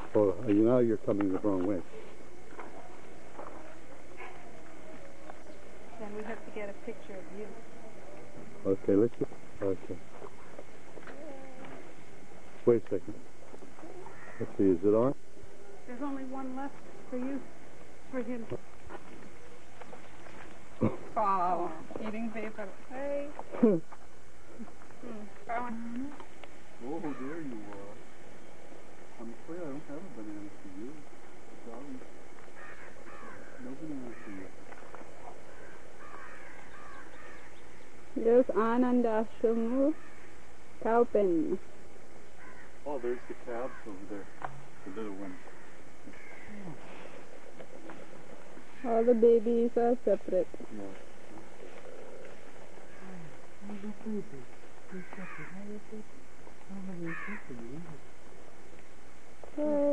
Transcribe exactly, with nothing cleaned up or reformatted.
Oh, you know you're coming the wrong way. Then we have to get a picture of you. Okay, let's get, okay. Wait a second. Let's see, is it on? There's only one left for you, for him. Oh, eating paper. Hey. hmm. Oh, there you are. I'm afraid I don't have a banana for you. Sorry. No banana for you. There's Anandashram cow pen. Oh, there's the calves over there. The little ones. All the babies are separate. Yeah. Hey.